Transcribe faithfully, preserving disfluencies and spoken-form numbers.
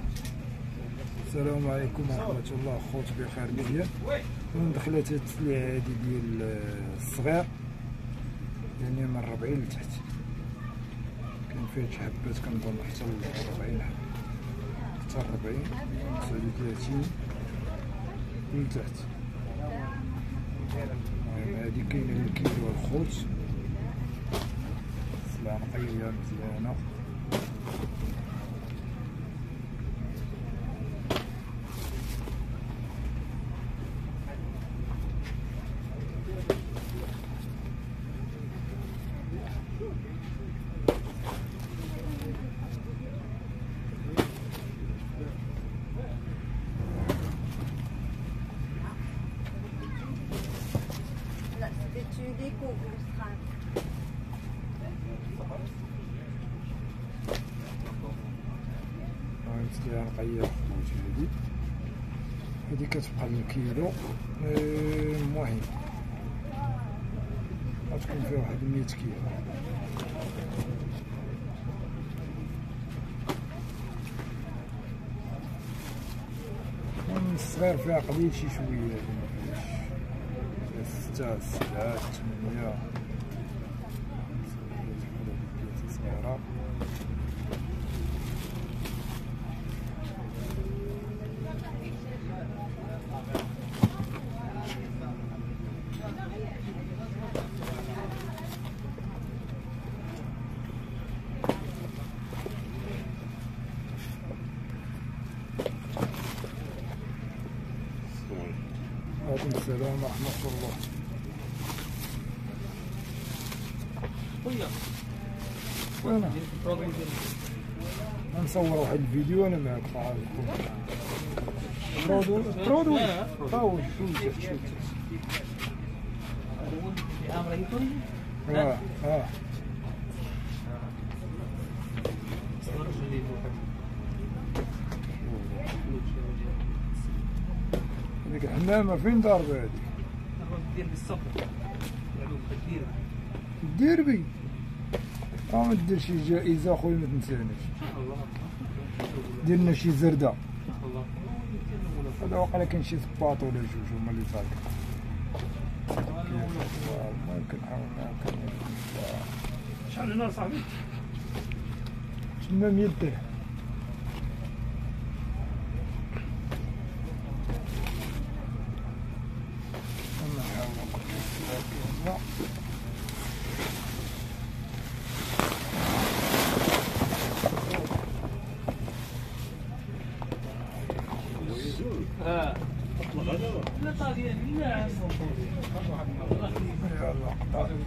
السلام عليكم ورحمة الله. خوت بخير مزيان. من دخلت هاد السلعة هادي ديال الصغير، يعني من ربعين لتحت، كاين فيها شي حبات كنظن حتى لربعين حبة، حتى ربعين تسعود وثلاثين لتحت. المهم هادي كاينة بالكيلو الخوت، سلعة نقية مزيانة. Tu découvres le strat. المهم سلعة نقية خوت هادي، هادي كتبقى بالكيلو. المهم غتكون فيها واحد مية كيلو. المهم الصغير فيها قليل شي شوية، ستة سبعة ثمانية صغيرة. وعليكم السلام ورحمة الله. وين نصور واحد الفيديو انا معاك طاح برودو برودو طاول شويه شويه. اه اه هذيك الحمامة فين ضاربة هذيك؟ ديال الصفر يعلوم الديربي. الديربي؟ اه ما دير شي جائزة خويا ما تنساناش. دير لنا شي زردة. هذا واقيلا كاين شي سباط ولا جوج هما اللي صالحين. ممكن نحاول معاك. شحال هنا صاحبي؟ تما مية درهم. اه لا طاغيه لا